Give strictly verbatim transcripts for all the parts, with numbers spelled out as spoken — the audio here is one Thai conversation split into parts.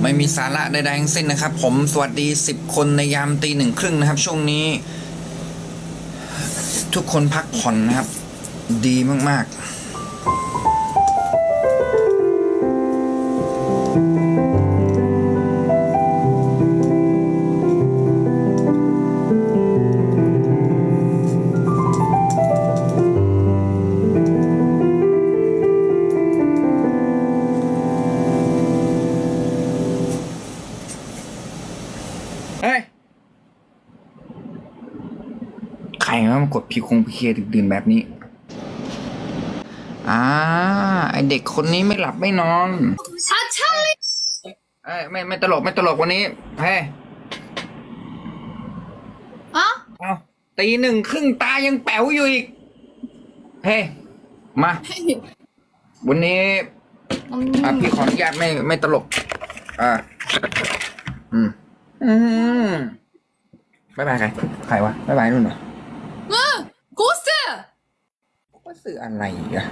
ไม่มีสาระใดๆทั้งสิ้นนะครับผมสวัสดีสิบคนในยามตีหนึ่งครึ่งนะครับช่วงนี้ทุกคนพักผ่อนนะครับดีมากๆใครมากดพีคงพีเคดึกดื่นแบบนี้อ่าไอเด็กคนนี้ไม่หลับไม่นอนใช่เอ้ยไม่ไม่ตลกไม่ตลกวันนี้เฮ้อะเอาตีหนึ่งครึ่งตายังแป๋วอยู่อีกเฮ้มาวันนี้อ่ะพี่ขออนุญาตไม่ไม่ตลกอ่าอืมอืมบ๊ายบายใครใครวะบ๊ายบายนู่นเหรอโกสเตอร์ก็สื่ออะไรอะ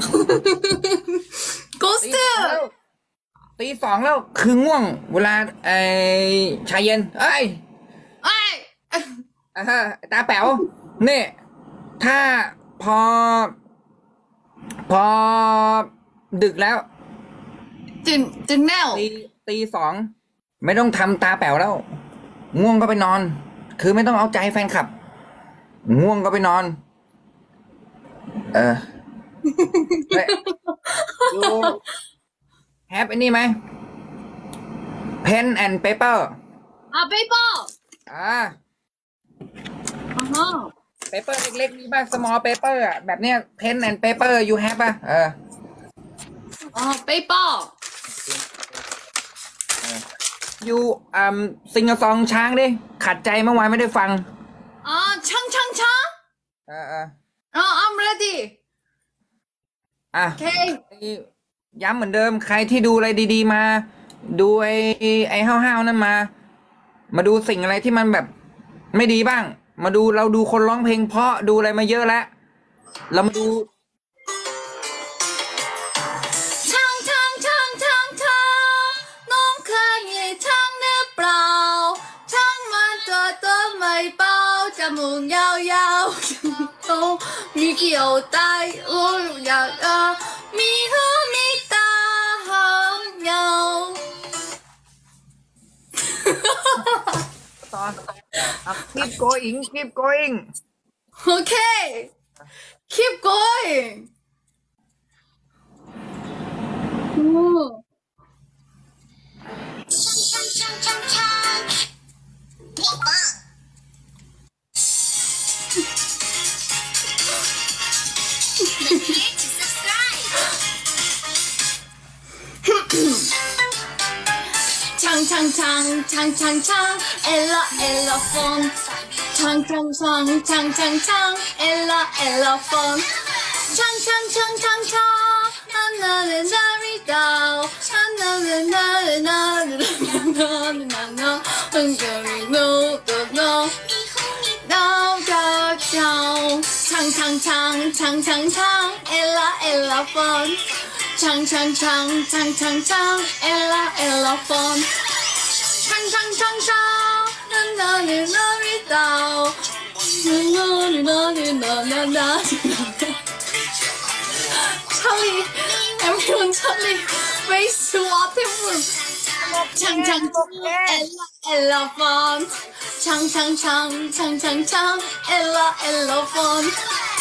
โกสเตอร์ตีสองแล้วคือง่วงเวลาไอ้ชายเย็นเอ้ยไอ้อ่าตาแป๋วนี่ถ้าพอพอดึกแล้วตื่นตื่นแล้วตีตีสองไม่ต้องทำตาแป๋วแล้วง่วงก็ไปนอนคือไม่ต้องเอาใจแฟนคลับง่วงก็ไปนอนเออดูแฮปอันนี้ไหม pen and paper อ่ะ paper อ่าอ๋อ paper เล็กๆนี่ป่ะ small paper อ่ะแบบเนี้ย pen and paper you have ป่ะเอออ๋อ paper you อืมซิงกะซองช้างดิขัดใจเมื่อวานไม่ได้ฟังอ๋อช้างช้างช้างเออเอออ๋อ I'm ready อ่ะโอเคย้ำเหมือนเดิมใครที่ดูอะไรดีๆมาดูไอ้ไอ้ห้าวๆนั่นมามาดูสิ่งอะไรที่มันแบบไม่ดีบ้างมาดูเราดูคนร้องเพลงเพราะดูอะไรมาเยอะแล้วเรามาดูช้างช้างช้างช้างช้างน้องเคยเห็นช้างหรือเปล่าช้างมันตัวตัวไม่เบาจมูกยาวๆโตมีเกี่ยวใต้โอ้ยอยากเออมีหูมีตาหางยาวต่อ keep going keep going okay keep going ช้างช้างช้างช้างเด็กบ้าช้างช้างช้างช้างช้างช้างเอลล่าเอลล่าฟอนช้างช้างช้างช้างช้างช้างเอลล่าเอลล่าฟอนช้างช้างช้างช้างช้างอันนั้นนาริดาวอันนั้นนารินารินารินานาอันนั้นโนโนโนดาวดาวดาวช้างช้างช้างช้างช้างช้างเอลล่าเอลล่าฟอนช้างช้างช้างช้างช้างช้างเอลล่าเอลล่าฟอนช้างช้างช้างช้างนานารินาริดาวนานารินารินานานาCharlie, everyone, Charlie, face whatever. Chang chang Ella elephant. Chang chang chang chang chang chang Ella elephant.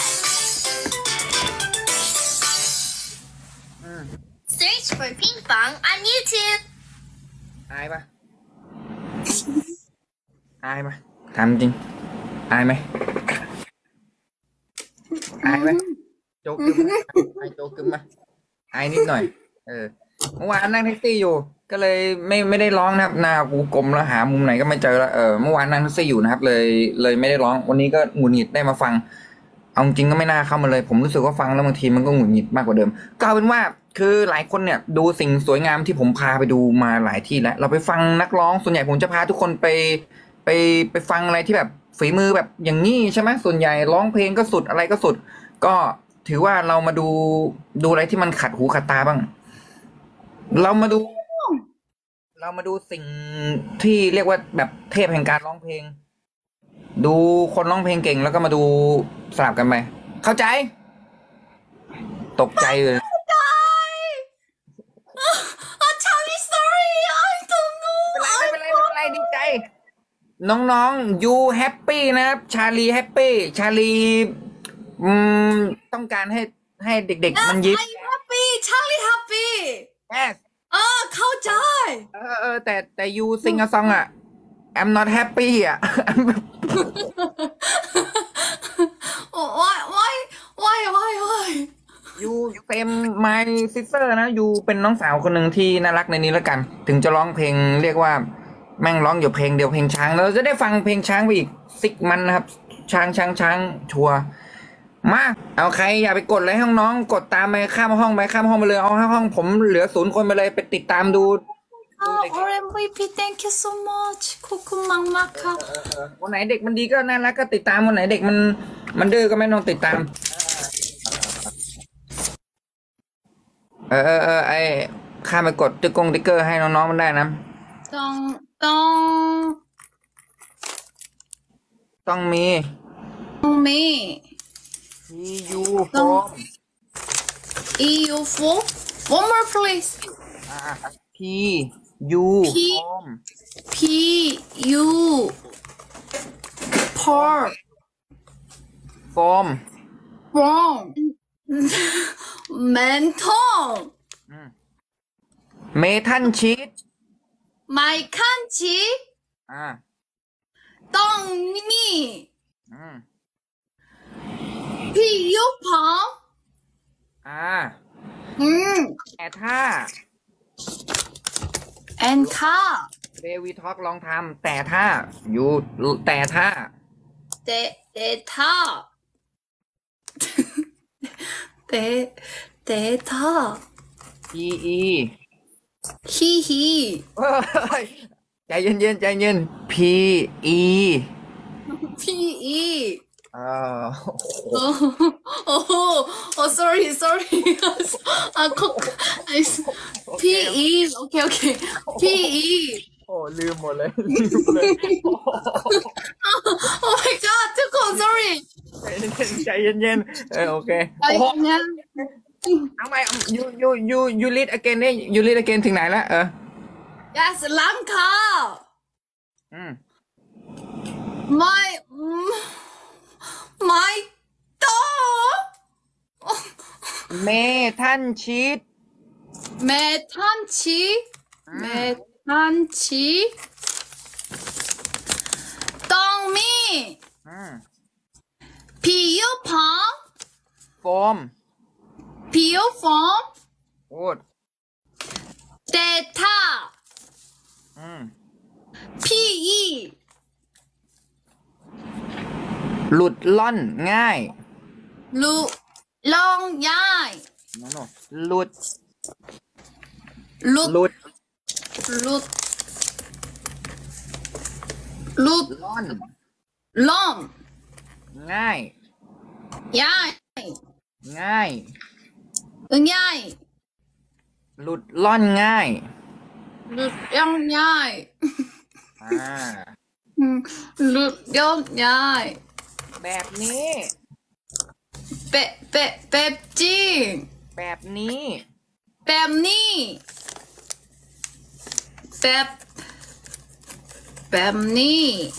Search for Ping Pong on YouTube. อายปะอายปะถามจริงอายไหมอายไหมโจกึมไอโจกึมมาไอนิดหน่อยเออเมื่อวานนั่งแท็กซี่อยู่ก็เลยไม่ไม่ได้ร้องนะครับหน้ากูกลมแล้วหามุมไหนก็ไม่เจอแล้วเออเมื่อวานนั่งแท็กซี่อยู่นะครับเลยเลยไม่ได้ร้องวันนี้ก็หงุดหงิดได้มาฟังเอาจริงก็ไม่น่าเข้ามาเลยผมรู้สึกว่าฟังแล้วบางทีมันก็หงุดหงิดมากกว่าเดิมก็เอาเป็นว่าคือหลายคนเนี่ยดูสิ่งสวยงามที่ผมพาไปดูมาหลายที่แล้วเราไปฟังนักร้องส่วนใหญ่ผมจะพาทุกคนไปไปไปฟังอะไรที่แบบฝีมือแบบอย่างนี้ใช่ไหมส่วนใหญ่ร้องเพลงก็สุดอะไรก็สุดก็ถือว่าเรามาดูดูอะไรที่มันขัดหูขัดตาบ้างเรามาดูเรามาดูสิ่งที่เรียกว่าแบบเทพแห่งการร้องเพลง ดูคนร้องเพลงเก่งแล้วก็มาดูสลับกันไปเข้าใจ ตกใจเลย Oh, Charlie, sorry. I don't know. ไม่เป็นไรไม่เป็นไรไม่เป็นไรดีใจ น้องๆยูแฮปปี้นะครับชาลีแฮปปี้ชาลีอืมต้องการให้ให้เด็กๆ มันยิ้ม I'm happy. Charlie happy. yes อ่าเข้าใจเออเออแต่แต่ยูซิงอะซองอะ I'm not happy อะ Oh, why, why, why, why, why? ยูเต็ม my sister นะยูเป็นน้องสาวคนหนึ่งที่น่ารักในนี้แล้วกัน ถึงจะร้องเพลงเรียกว่า แม่งร้องอยู่เพลงเดียวเพลงช้างเราจะได้ฟังเพลงช้างไปอีกซิกมันนะครับ ช้างช้างช้างชัวร์มาเอาใครอย่าไปกดเลยห้องน้องกดตามไปข้ามห้องไปข้ามห้องไปเลยเอาห้องผมเหลือศูนย์คนไปเลยไปติดตามดู Oh, or เอ็ม วี พี thank you so much. ขอบคุณมากมากค่ะวันไหนเด็กมันดีก็น่ารักก็ติดตามวันไหนเด็กมันมันดื้อก็ไม่ต้องติดตาม เออเออเออไอข้ามไปกดติ๊กกงติ๊กเกอร์ให้น้องๆมันได้นะต้องต้องต้องมีต้องมี P U form E U four one more please อ่า P U P form P U por form from mental เมทัลชีต my country อ่าต้องมีอืม P U พออ่าอืมแต่ถ้า and ค่ะเดวิทอกลองทำแต่ถ้าอยู่แต่ถ้าเดเดท่าเดเดท่า P E ฮีฮีเฮ้ยใจเย็นเย็นใจเย็น P E P E เออ oh oh oh sorry sorry อ่ะก็ P E okay okay P E โอ้ลืมหมดเลยลืมเลย oh my god ทุกคน sorry ใจเย็นใจเย็นๆเออโอเคไอ้เนี่ยเอาใหม่ยูยูยูยูรีดอเกนเนี่ยยูรีดอเกนถึงไหนแล้วเออ yes หลังค่ะอืม my my dog เมทันชีตเมทันชีเมทันชีต้องมีอืมผิวผองโฟมผิวฟองโอ้ดเดต้าอืมพีอีหลุดล่อนง่ายลุลองย้ายโนโนหลุดลุดหลุดลุดลุดล่อนลองง่ายย้ายง่ายย้ายหลุดล่อนง่ายลุดยองย้ายอ่าอืมลุดยองย้ายแบบนี้เปะเปะเปปจีแบบนี้แบบนี้แบบแบบนี้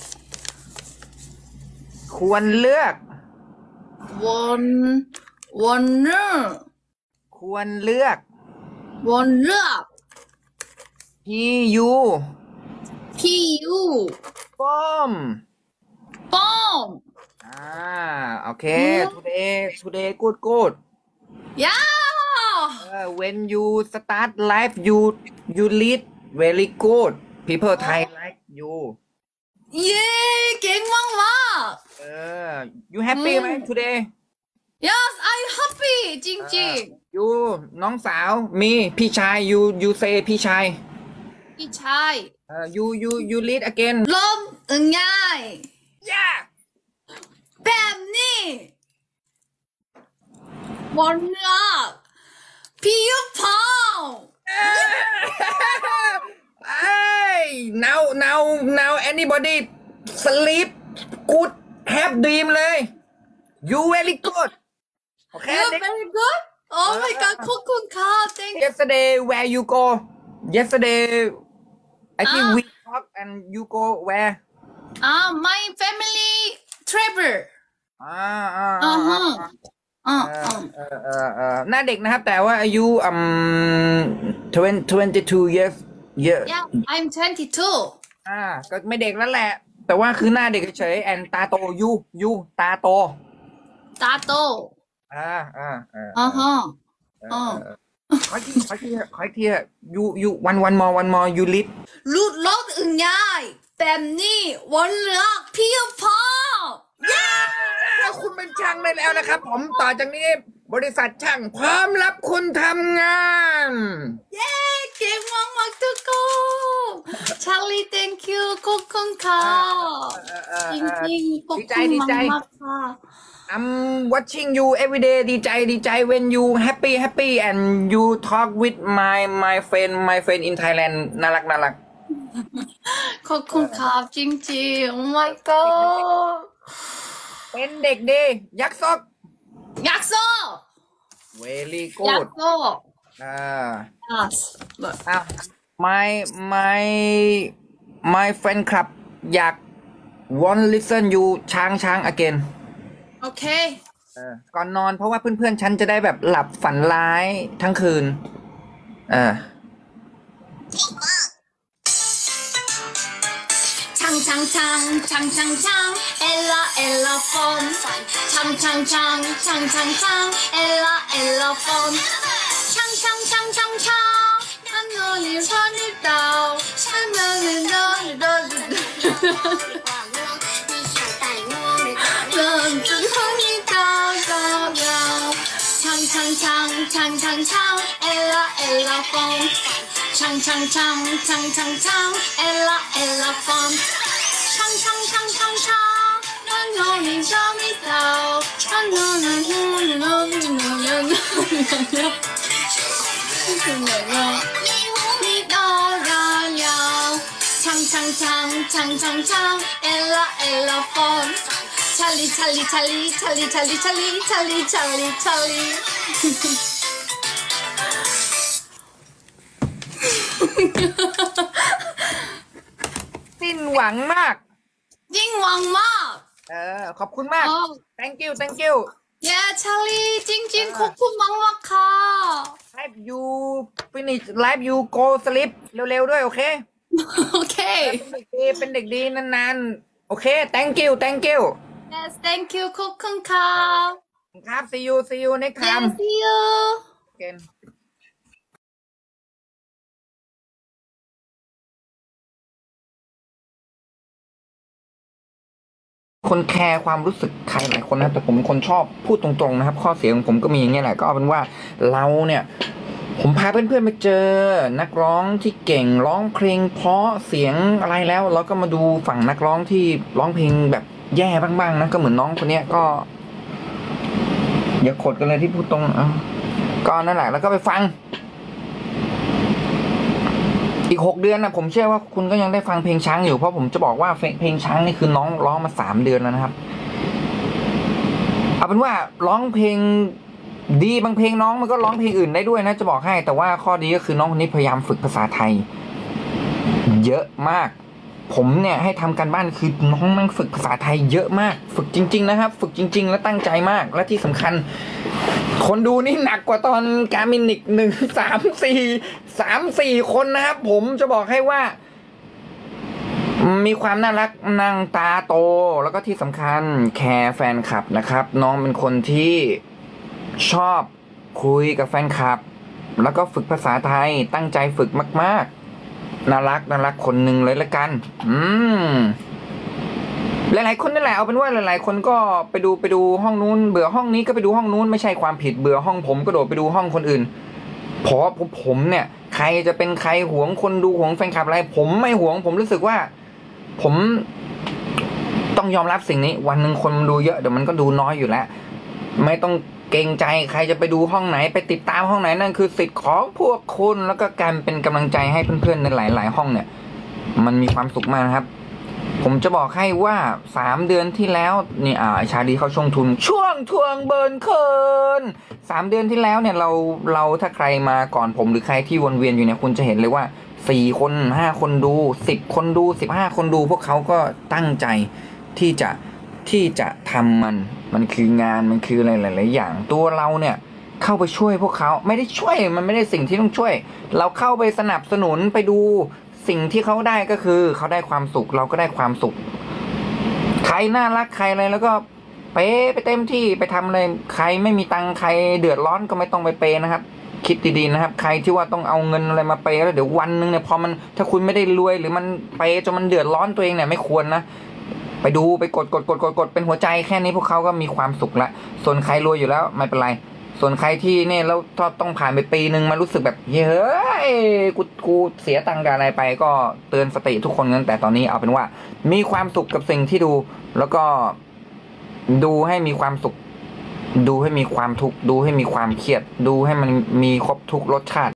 ควรเลือกวันวันเนอร์ควรเลือกวันเลือก P U พียู form ป้อมอ่าโอเค today today good good ยา uh, when you start life you you lead very good people Thai like you เย้เก่งมากมากเออ you happy ไหม today yes I happy จริงจริง you น้องสาวมีพี่ชาย you you say พี่ชายพี่ชายเออ you you you lead again ลมง่าย yeah แบบนี้วันเลือกพี่ยูพองอ่า now anybody sleep good have dream เลย you very good โอเค You're very good Oh my god ขอบคุณค่ะ Thank you yesterday where you go yesterday I think Ah. we talk and you go where Ah my family travel อ่าอ่าอ่าฮะ อ่าเออ่าอเออเออเออหน้าเด็กนะครับแต่ว่าอายุอืม twenty twenty-two years year Yeah I'm twenty-two อ่าก็ไม่เด็กแล้วแหละ แต่ว่าคือหน้าเด็กเฉยๆแอนตาโตยูยูตาโตตาโตอ่าอ่าอ่าอ่าฮะเออ่าอขออีกทีขออีกทีขออีกทียูยูวันวันมอวันมอยูลิฟรูดรถอึ่งยายแบบนี้วันเลือกเพียงพอแล้วคุณเป็นช่างได้แล้วนะครับ ผมต่อจากนี้บริษัทช่างพร้อมรับคุณทำงานเย้เก่งมากมากๆทุกคนชาลี thank you ขอบคุณค่ะเออเออจเออริงๆขอบดีใจคุณดีใจมากๆค่ะ I'm watching you every day ดีใจดีใจ when you happy happy and you talk with my my friend my friend in Thailand น่ารักน่ารักขอบคุณครับจริงๆ oh my god เป็นเด็กดียักษ์ซอกยักษ์โซ่ very ยัก good ษ์โซ่อ่า yes look อ้าว my my my friend ครับอยาก want listen you ช้างช้าง again โอเคเออก่อนนอนเพราะว่าเพื่อนๆฉันจะได้แบบหลับฝันร้ายทั้งคืนเออ唱唱唱唱唱唱，ella ella phone，唱唱唱唱唱唱，ella ella phone，唱唱唱唱唱，看到你看你到，看到你到你到你到，真真和你到到到，唱唱唱唱唱唱，ella ella phone。唱唱唱唱唱唱，ella ella phone，唱唱唱唱唱，看到你找你到，看到你看你到你到你到了了，唱唱唱唱唱唱，ella ella phone，查理查理查理查理查理查理查理查理查理。 สิ้นหวังมากยิ่งหวังมากเออขอบคุณมากอ๋อ thank you thank you Yeah ชาลีจริงๆขอบคุณมากมากๆค่ะ live you finish live you go sleep เร็วๆด้วยโอเคโอเคเป็นเด็กดีเป็นเด็กดีนานๆโอเค thank you thank you Yes thank you ขอบคุณค่ะครับ see you see you next Yes time see you again คนแคร์ความรู้สึกใครหลายคนนะแต่ผมเป็นคนชอบพูดตรงๆนะครับข้อเสียของผมก็มีอย่างเงี้ยแหละก็เอาเป็นว่าเราเนี่ยผมพาเพื่อนๆไปเจอนักร้องที่เก่งร้องเพลงเพราะเสียงอะไรแล้วเราก็มาดูฝั่งนักร้องที่ร้องเพลงแบบแย่บ้างๆนะก็เหมือนน้องคนเนี้ยก็อย่าขดกันเลยที่พูดตรงอ่ะก็นั่นแหละแล้วก็ไปฟังอีกหกเดือนนะผมเชื่อว่าคุณก็ยังได้ฟังเพลงช้างอยู่เพราะผมจะบอกว่าเพลงช้างนี่คือน้องร้องมาสามเดือนแล้วนะครับเอาเป็นว่าร้องเพลงดีบางเพลงน้องมันก็ร้องเพลงอื่นได้ด้วยนะจะบอกให้แต่ว่าข้อดีก็คือน้องคนนี้พยายามฝึกภาษาไทยเยอะมากผมเนี่ยให้ทำการบ้านคือน้องมันฝึกภาษาไทยเยอะมากฝึกจริงๆนะครับฝึกจริงๆและตั้งใจมากและที่สำคัญคนดูนี่หนักกว่าตอนการมินิกหนึ่งสามสี่สามสี่คนนะครับผมจะบอกให้ว่ามีความน่ารักนั่งตาโตแล้วก็ที่สำคัญแคร์แฟนคลับนะครับน้องเป็นคนที่ชอบคุยกับแฟนคลับแล้วก็ฝึกภาษาไทยตั้งใจฝึกมากๆน่ารักน่ารักคนหนึ่งเลยละกันอืมหลายๆคนนี่แหละเอาเป็นว่าหลายๆคนก็ไปดูไปดูห้องนู้นเบื่อห้องนี้ก็ไปดูห้องนู้นไม่ใช่ความผิดเบื่อห้องผมก็โดดไปดูห้องคนอื่นเพราะผมเนี่ยใครจะเป็นใครหวงคนดูหวงแฟนคลับอะไรผมไม่หวงผมรู้สึกว่าผมต้องยอมรับสิ่งนี้วันหนึ่งคนดูเยอะเดี๋ยวมันก็ดูน้อยอยู่แล้วไม่ต้องเกรงใจใครจะไปดูห้องไหนไปติดตามห้องไหนนั่นคือสิทธิ์ของพวกคุณแล้วก็การเป็นกำลังใจให้เพื่อนๆในหลายๆห้องเนี่ยมันมีความสุขมากนะครับผมจะบอกให้ว่าสามเดือนที่แล้วนี่อ่าชาดีเขาช่วงทุนช่วงทวงเบิร์นเคินสามเดือนที่แล้วเนี่ยเราเราถ้าใครมาก่อนผมหรือใครที่วนเวียนอยู่เนี่ยคุณจะเห็นเลยว่าสี่คนห้าคนดูสิบคนดูสิบห้าคนดูพวกเขาก็ตั้งใจที่จะที่จะทำมันมันคืองานมันคืออะไรหลายๆอย่างตัวเราเนี่ยเข้าไปช่วยพวกเขาไม่ได้ช่วยมันไม่ได้สิ่งที่ต้องช่วยเราเข้าไปสนับสนุนไปดูสิ่งที่เขาได้ก็คือเขาได้ความสุขเราก็ได้ความสุขใครน่ารักใครอะไรแล้วก็เปไปเต็มที่ไปทำเลยใครไม่มีตังค์ใครเดือดร้อนก็ไม่ต้องไปเปนะครับคิดดีๆนะครับใครที่ว่าต้องเอาเงินอะไรมาเปแล้วเดี๋ยววันนึงเนี่ยพอมันถ้าคุณไม่ได้รวยหรือมันเปจนมันเดือดร้อนตัวเองเนี่ยไม่ควรนะไปดูไปกดกดกดกดกดเป็นหัวใจแค่นี้พวกเขาก็มีความสุขละส่วนใครรวยอยู่แล้วไม่เป็นไรส่วนใครที่เนี่ยแล้วต้องผ่านไปปีนึงมารู้สึกแบบเฮ้ยกูกูเสียตังค์กับอะไรไปก็เตือนสติทุกคนกันแต่ตอนนี้เอาเป็นว่ามีความสุขกับสิ่งที่ดูแล้วก็ดูให้มีความสุขดูให้มีความทุกข์ดูให้มีความเครียดดูให้มันมีครบทุกรสชาติ